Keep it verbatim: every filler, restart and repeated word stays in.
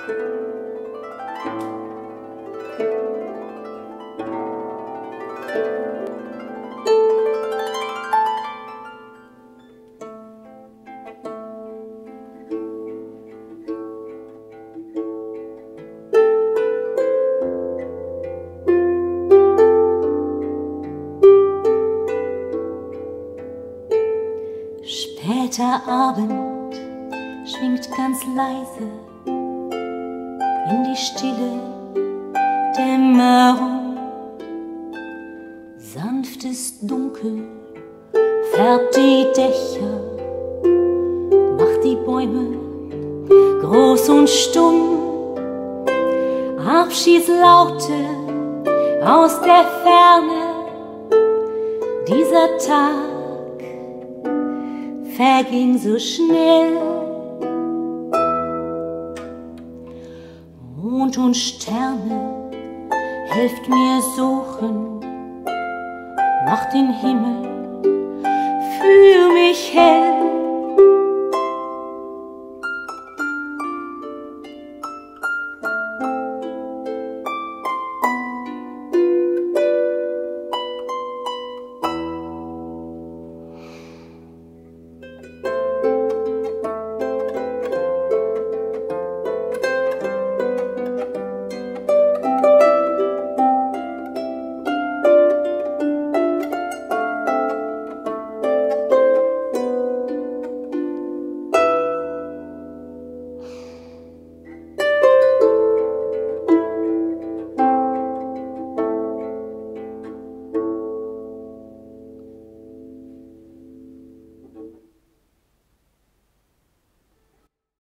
Später Abend schwingt ganz leise in die stille Dämmerung. Sanftes Dunkel färbt die Dächer, macht die Bäume groß und stumm. Abschiedslaute aus der Ferne, dieser Tag verging so schnell. Mond und Sterne, helft mir suchen, macht den Himmel für mich hell.